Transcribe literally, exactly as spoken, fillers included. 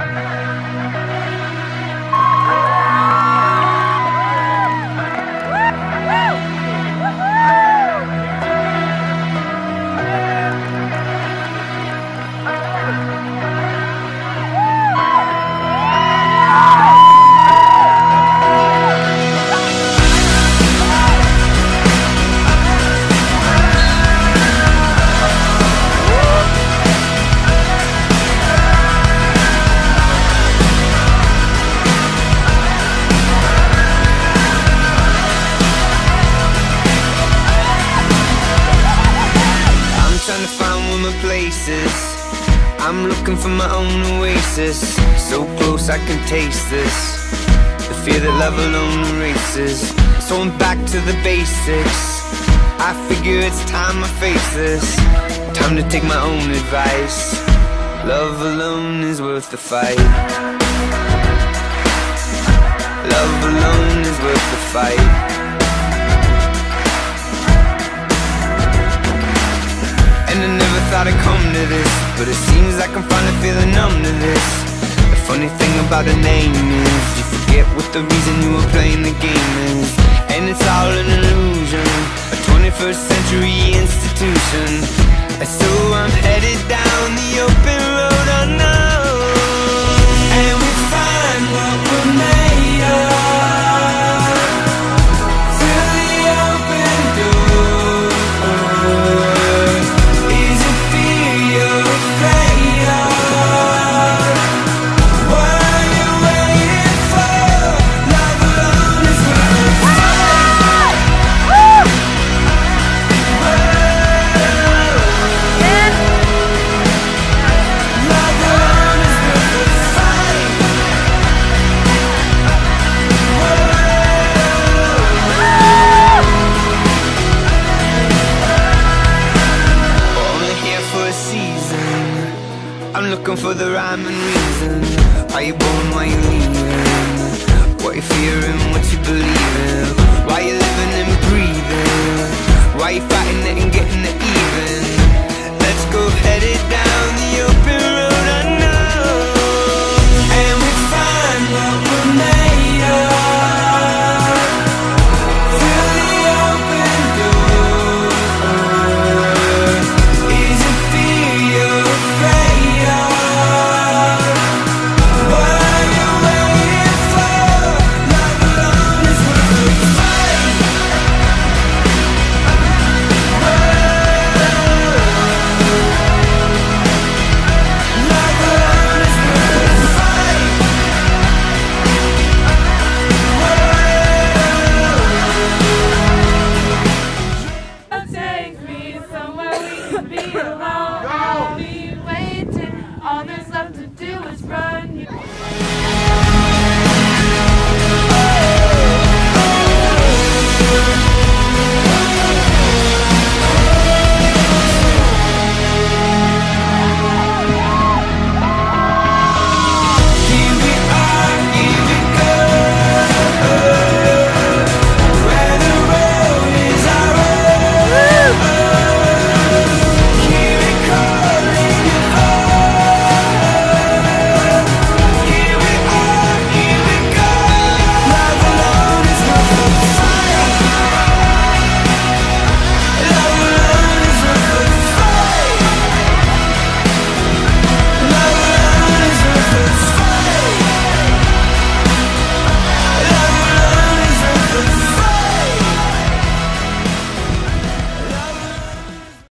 I'm looking for my own oasis, so close I can taste this, the fear that love alone erases. So I'm back to the basics, I figure it's time I face this. Time to take my own advice, love alone is worth the fight. Love alone is worth the fight. And I never thought I'd come to this, but it seems like I'm finally feeling numb to this. The funny thing about a name is you forget what the reason you were playing the game is. And it's all an illusion, a twenty-first century institution. And so I'm headed down the open road unknown, and we find what we're made of through the open door. Looking for the rhyme and reason. Why you born, why you leaving? What you fearing, what you believing? Why you living and breathing? Why you fighting it and getting it even? Let's go headed down the open